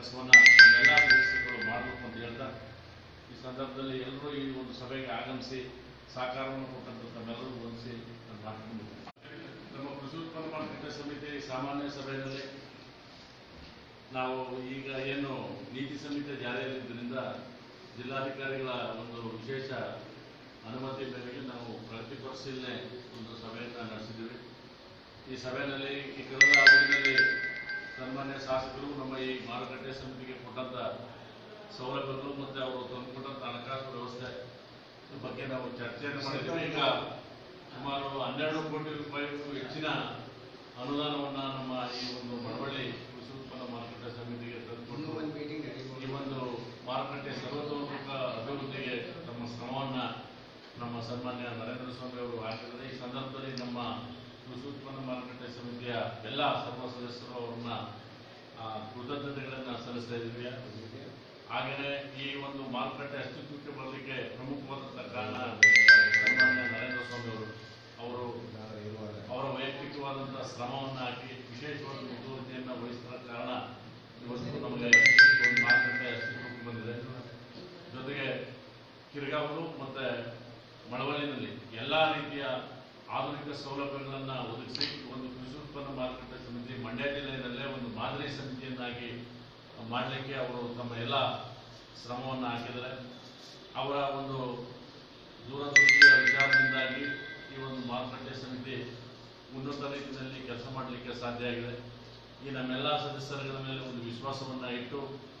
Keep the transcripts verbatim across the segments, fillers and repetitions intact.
ಕೆಲಸವನ್ನು ನಮ್ಮೆಲ್ಲ ಸದಸ್ಯರುಗಳು ಮಾಡಬೇಕು ಅಂತ ಹೇಳ್ತಾ ಈ ಸಂದರ್ಭದಲ್ಲಿ ಎಲ್ಲರೂ ಈ ಒಂದು ಸಭೆಗೆ ಆಗಮಿಸಿ ಸಹಕಾರವನ್ನು ಕೊಟ್ಟಂತ ತಮ್ಮೆಲ್ಲರೂ ಹೊಂದಿಸಿ ನಾನು ಮಾತನಾಡಿದ್ದೇನೆ. ನಮ್ಮ ಕೃಷಿ ಉತ್ಪನ್ನ ಮಾರುಕಟ್ಟೆ ಸಮಿತಿ ಸಾಮಾನ್ಯ ಸಭೆಯಲ್ಲಿ ನಾವು ಈಗ ಏನು ನೀತಿ ಸಂಹಿತೆ ಜಾರಿಯಲ್ಲಿದ್ದರಿಂದ ಜಿಲ್ಲಾಧಿಕಾರಿಗಳ ಒಂದು ವಿಶೇಷ ಅನುಮತಿ ಮೇರೆಗೆ ನಾವು ಪ್ರಗತಿ ಪರಿಶೀಲನೆ ಒಂದು ಸಭೆಯನ್ನು ನಡೆಸಿದ್ದೀವಿ. ಈ ಸಭೆಯಲ್ಲಿ ಈ ಕಳೆದ ಅವಧಿಯಲ್ಲಿ ಸನ್ಮಾನ್ಯ ಶಾಸಕರು ನಮ್ಮ ಈ ಮಾರುಕಟ್ಟೆ ಸಮಿತಿಗೆ ಕೊಟ್ಟಂತ ಸೌಲಭ್ಯಗಳು ಮತ್ತು ಅವರು ತಂದುಕೊಂಡಂತ ಹಣಕಾಸು ವ್ಯವಸ್ಥೆ ಬಗ್ಗೆ ನಾವು ಚರ್ಚೆಯನ್ನು ಮಾಡಿದ್ದೀವಿ. ಈಗ ಸುಮಾರು ಹನ್ನೆರಡು ಕೋಟಿ ರೂಪಾಯಿಗೂ ಹೆಚ್ಚಿನ ಅನುದಾನವನ್ನು ನಮ್ಮ ಈ ಒಂದು ಮಳವಳ್ಳಿ ಕೃಷಿ ಉತ್ಪನ್ನ ಮಾರುಕಟ್ಟೆ ಸಮಿತಿಗೆ ತಂದುಕೊಂಡು ಈ ಒಂದು ಮಾರುಕಟ್ಟೆ ಸರ್ವತೋಮುಖ ಅಭಿವೃದ್ಧಿಗೆ ತಮ್ಮ ಶ್ರಮವನ್ನು ನಮ್ಮ ಸನ್ಮಾನ್ಯ ನರೇಂದ್ರ ಸ್ವಾಮಿ ಅವರು ಹಾಕಿದ್ದಾರೆ. ಈ ಸಂದರ್ಭದಲ್ಲಿ ನಮ್ಮ ಕೃಷಿ ಉತ್ಪನ್ನ ಮಾರುಕಟ್ಟೆ ಸಮಿತಿಯ ಎಲ್ಲ ಸರ್ವ ಸದಸ್ಯರು ಅವ್ರನ್ನ ಕೃತಜ್ಞತೆಗಳನ್ನು ಸಲ್ಲಿಸ್ತಾ ಇದ್ದೀವಿ. ಹಾಗೆಯೇ ಈ ಒಂದು ಮಾರುಕಟ್ಟೆ ಅಸ್ತಿತ್ವಕ್ಕೆ ಬರಲಿಕ್ಕೆ ಪ್ರಮುಖವಾದಂಥ ಕಾರಣ ಸನ್ಮಾನ್ಯ ನರೇಂದ್ರ ಸ್ವಾಮಿ ಅವರು ಅವರು ಅವರ ವೈಯಕ್ತಿಕವಾದಂತಹ ಶ್ರಮವನ್ನು ಹಾಕಿ ವಿಶೇಷವಾದ ಮುತುವರ್ಜಿಯನ್ನು ವಹಿಸಿದ ಕಾರಣ ಇವತ್ತು ನಮಗೆ ಒಂದು ಮಾರುಕಟ್ಟೆ ಅಸ್ತಿತ್ವಕ್ಕೆ ಬಂದಿದೆ. ಜೊತೆಗೆ ಕಿರ್ಗಾವಲು ಮತ್ತೆ ಮಳವಳ್ಳಿನಲ್ಲಿ ಎಲ್ಲ ರೀತಿಯ ಆಧುನಿಕ ಸೌಲಭ್ಯಗಳನ್ನು ಒದಗಿಸಿ ಒಂದು ಕೃಷಿ ಉತ್ಪನ್ನ ಮಾರುಕಟ್ಟೆ ಸಮಿತಿ ಮಂಡ್ಯ ಜಿಲ್ಲೆಯಲ್ಲೇ ಒಂದು ಮಾದರಿ ಸಮಿತಿಯನ್ನಾಗಿ ಮಾಡಲಿಕ್ಕೆ ಅವರು ತಮ್ಮ ಎಲ್ಲ ಶ್ರಮವನ್ನು ಹಾಕಿದ್ದಾರೆ. ಅವರ ಒಂದು ದೂರದೃಷ್ಟಿಯ ವಿಚಾರದಿಂದಾಗಿ ಈ ಒಂದು ಮಾರುಕಟ್ಟೆ ಸಮಿತಿ ಉನ್ನತ ರೀತಿಯಲ್ಲಿ ಕೆಲಸ ಮಾಡಲಿಕ್ಕೆ ಸಾಧ್ಯ ಆಗಿದೆ. ಈ ನಮ್ಮೆಲ್ಲ ಸದಸ್ಯರುಗಳ ಮೇಲೆ ಒಂದು ವಿಶ್ವಾಸವನ್ನು ಇಟ್ಟು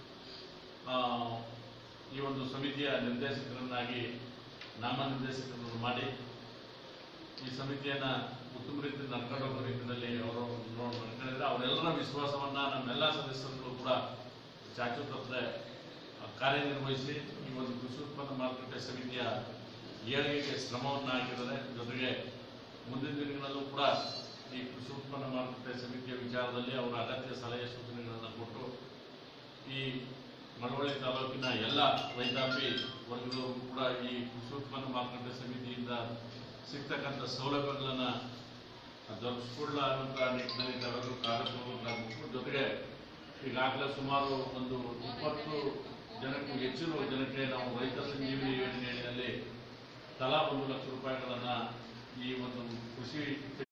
ಈ ಒಂದು ಸಮಿತಿಯ ನಿರ್ದೇಶಕರನ್ನಾಗಿ ನಾಮನಿರ್ದೇಶಕರನ್ನು ಮಾಡಿ ಈ ಸಮಿತಿಯನ್ನು ಉತ್ತಮ ರೀತಿಯಲ್ಲಿ ನಡ್ಕೊಂಡು ಹೋಗೋ ರೀತಿಯಲ್ಲಿ ಅವರು ನಡ್ಕೊಂಡಿದ್ದಾರೆ. ಅವರೆಲ್ಲರ ವಿಶ್ವಾಸವನ್ನ ನಮ್ಮೆಲ್ಲ ಸದಸ್ಯರುಗಳು ಕೂಡ ಚಾಚು ತಪ್ಪದೆ ಕಾರ್ಯನಿರ್ವಹಿಸಿ ಈ ಒಂದು ಕೃಷಿ ಉತ್ಪನ್ನ ಮಾರುಕಟ್ಟೆ ಸಮಿತಿಯ ಏಳಿಗೆಗೆ ಶ್ರಮವನ್ನು ಹಾಕಿದ್ದಾರೆ. ಜೊತೆಗೆ ಮುಂದಿನ ದಿನಗಳಲ್ಲೂ ಕೂಡ ಈ ಕೃಷಿ ಉತ್ಪನ್ನ ಮಾರುಕಟ್ಟೆ ಸಮಿತಿಯ ವಿಚಾರದಲ್ಲಿ ಅವರ ಅಗತ್ಯ ಸಲಹೆ ಸೂಚನೆಗಳನ್ನು ಕೊಟ್ಟು ಈ ಮಳವಳ್ಳಿ ತಾಲೂಕಿನ ಎಲ್ಲ ರೈತಾಪಿ ವರ್ಗದವರು ಕೂಡ ಈ ಕೃಷಿ ಉತ್ಪನ್ನ ಮಾರುಕಟ್ಟೆ ಸಮಿತಿಯಿಂದ ಸಿಗ್ತಕ್ಕಂಥ ಸೌಲಭ್ಯಗಳನ್ನು ದೊರಕಿಸಿಕೊಳ್ಳುವಂಥ ನಿಟ್ಟಿನಲ್ಲಿ ತಾವೆಲ್ಲರೂ ಕಾರ್ಯಕ್ರಮಗಳಾಗಬೇಕು. ಜೊತೆಗೆ ಈಗಾಗಲೇ ಸುಮಾರು ಒಂದು ಇಪ್ಪತ್ತು ಜನಕ್ಕೂ ಹೆಚ್ಚಿನ ಜನಕ್ಕೆ ನಾವು ರೈತ ಸಂಜೀವಿನಿ ಯೋಜನೆಯಲ್ಲಿ ತಲಾ ಒಂದು ಲಕ್ಷ ರೂಪಾಯಿಗಳನ್ನು ಈ ಒಂದು ಕೃಷಿ